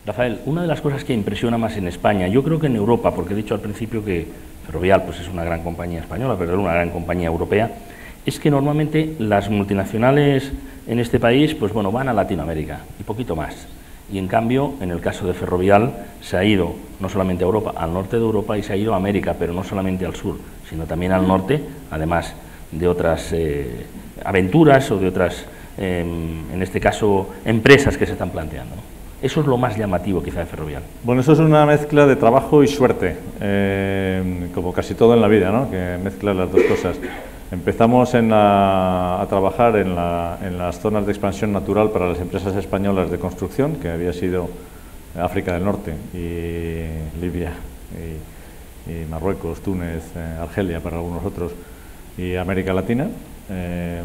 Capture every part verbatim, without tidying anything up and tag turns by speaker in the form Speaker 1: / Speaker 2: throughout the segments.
Speaker 1: Rafael, una de las cosas que impresiona más en España, yo creo que en Europa, porque he dicho al principio que Ferrovial pues, es una gran compañía española, pero es una gran compañía europea, es que normalmente las multinacionales en este país pues, bueno, van a Latinoamérica y poquito más. Y en cambio, en el caso de Ferrovial, se ha ido no solamente a Europa, al norte de Europa y se ha ido a América, pero no solamente al sur, sino también al norte, además de otras eh, aventuras o de otras, eh, en este caso, empresas que se están planteando, ¿no? Eso es lo más llamativo quizá de Ferrovial.
Speaker 2: Bueno, eso es una mezcla de trabajo y suerte, eh, como casi todo en la vida, ¿no? Que mezcla las dos cosas. Empezamos en la, a trabajar en, la, en las zonas de expansión natural para las empresas españolas de construcción, que había sido África del Norte y Libia y, y Marruecos, Túnez, eh, Argelia para algunos otros, y América Latina. Eh,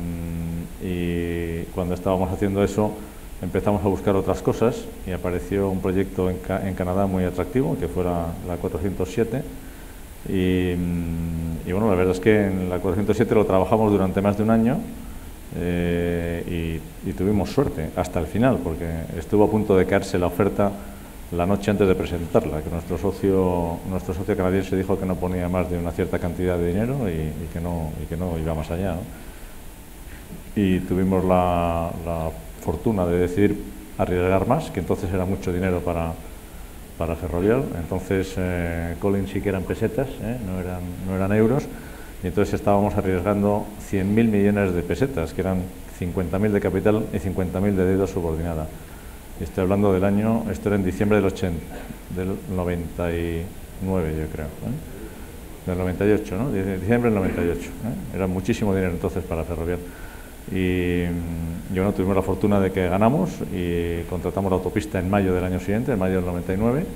Speaker 2: y cuando estábamos haciendo eso, empezamos a buscar otras cosas y apareció un proyecto en, Ca en Canadá muy atractivo, que fuera la cuatrocientos siete. Y, y bueno, la verdad es que en la cuatrocientos siete lo trabajamos durante más de un año eh, y, y tuvimos suerte hasta el final, porque estuvo a punto de caerse la oferta la noche antes de presentarla, que nuestro socio, nuestro socio canadiense dijo que no ponía más de una cierta cantidad de dinero y, y, que, no, y que no iba más allá, ¿no? Y tuvimos la, la fortuna de decidir arriesgar más, que entonces era mucho dinero para, para Ferrovial. Entonces eh, Collins sí que eran pesetas, ¿eh? no, eran, no eran euros, y entonces estábamos arriesgando cien mil millones de pesetas, que eran cincuenta mil de capital y cincuenta mil de deuda subordinada. Estoy hablando del año, esto era en diciembre del, ochenta, del noventa y nueve, yo creo, ¿eh? Del noventa y ocho, ¿no? Diciembre del noventa y ocho, ¿eh? Era muchísimo dinero entonces para Ferrovial. Y, y bueno, tuvimos la fortuna de que ganamos y contratamos la autopista en mayo del año siguiente, en mayo del noventa y nueve,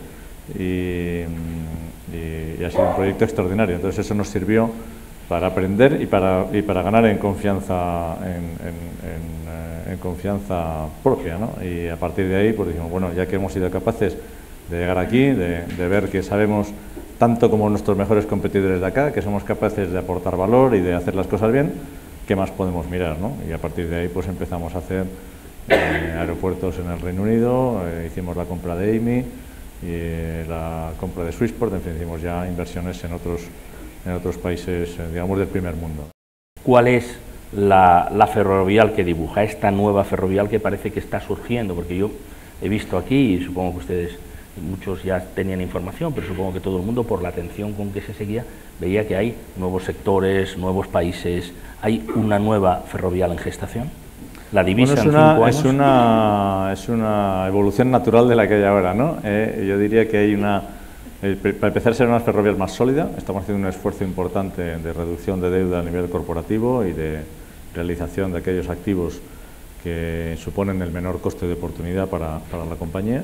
Speaker 2: y, y, y ha sido un proyecto extraordinario. Entonces eso nos sirvió para aprender y para, y para ganar en confianza, en, en, en, en confianza propia, ¿no? Y a partir de ahí pues dijimos, bueno, ya que hemos sido capaces de llegar aquí, de, de ver que sabemos tanto como nuestros mejores competidores de acá, que somos capaces de aportar valor y de hacer las cosas bien, ¿qué más podemos mirar, ¿no? Y a partir de ahí pues empezamos a hacer eh, aeropuertos en el Reino Unido, eh, hicimos la compra de A M I y eh, la compra de Swissport, en fin, hicimos ya inversiones en otros, en otros países, eh, digamos, del primer mundo.
Speaker 1: ¿Cuál es la, la Ferrovial que dibuja, esta nueva Ferrovial que parece que está surgiendo? Porque yo he visto aquí, y supongo que ustedes, muchos ya tenían información, pero supongo que todo el mundo, por la atención con que se seguía, veía que hay nuevos sectores, nuevos países. ¿Hay una nueva Ferrovial en gestación? ¿La divisa
Speaker 2: bueno, es
Speaker 1: en
Speaker 2: una,
Speaker 1: cinco años?
Speaker 2: Es una, es una evolución natural de la que hay ahora, ¿no? Eh, yo diría que hay una... Eh, para empezar, será una Ferrovial más sólida. Estamos haciendo un esfuerzo importante de reducción de deuda a nivel corporativo y de realización de aquellos activos que suponen el menor coste de oportunidad para, para la compañía.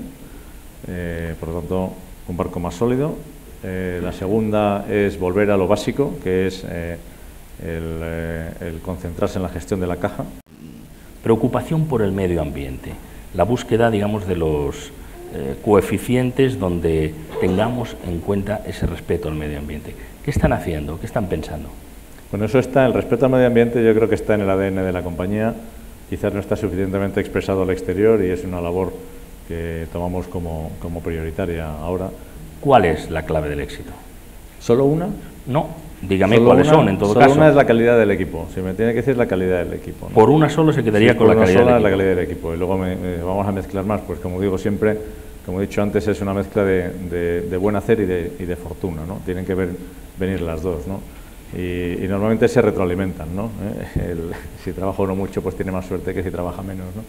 Speaker 2: Eh, por lo tanto, un barco más sólido. Eh, la segunda es volver a lo básico, que es... Eh, El, eh, el concentrarse en la gestión de la caja.
Speaker 1: Preocupación por el medio ambiente, la búsqueda, digamos, de los eh, coeficientes donde tengamos en cuenta ese respeto al medio ambiente. ¿Qué están haciendo? ¿Qué están pensando?
Speaker 2: Bueno, eso está, el respeto al medio ambiente yo creo que está en el A D N de la compañía, quizás no está suficientemente expresado al exterior y es una labor que tomamos como, como prioritaria ahora.
Speaker 1: ¿Cuál es la clave del éxito?
Speaker 2: ¿Solo una?
Speaker 1: No. Dígame
Speaker 2: solo
Speaker 1: cuáles
Speaker 2: una,
Speaker 1: son, en todo
Speaker 2: solo
Speaker 1: caso.
Speaker 2: Una es la calidad del equipo, si me tiene que decir la calidad del equipo, ¿no?
Speaker 1: Por una solo se quedaría
Speaker 2: sí,
Speaker 1: con la calidad del equipo.
Speaker 2: la calidad del equipo. Y luego me, me, vamos a mezclar más, pues como digo siempre, como he dicho antes, es una mezcla de, de, de buen hacer y de, y de fortuna, ¿no? Tienen que ver, venir las dos, ¿no? Y, y normalmente se retroalimentan, ¿no? ¿Eh? El, si trabaja uno mucho, pues tiene más suerte que si trabaja menos, ¿no?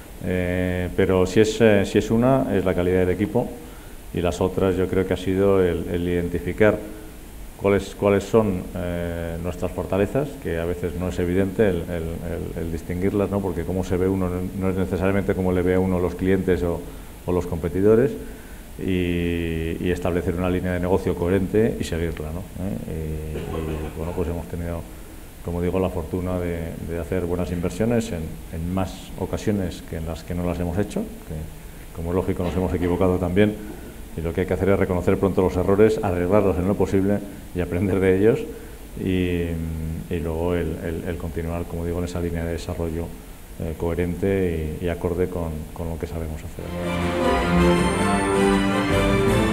Speaker 2: Eh, pero si es, eh, si es una, es la calidad del equipo, y las otras yo creo que ha sido el, el identificar cuáles, cuáles son eh, nuestras fortalezas, que a veces no es evidente el, el, el, el distinguirlas, ¿no? Porque cómo se ve uno no es necesariamente como le ve a uno los clientes o, o los competidores, y, y establecer una línea de negocio coherente y seguirla, ¿no? ¿Eh? Y, y bueno, pues hemos tenido, como digo, la fortuna de, de hacer buenas inversiones en, en más ocasiones que en las que no las hemos hecho, que como es lógico nos hemos equivocado también, y lo que hay que hacer es reconocer pronto los errores, arreglarlos en lo posible y aprender de ellos, y, y luego el, el, el continuar, como digo, en esa línea de desarrollo eh, coherente y, y acorde con, con lo que sabemos hacer.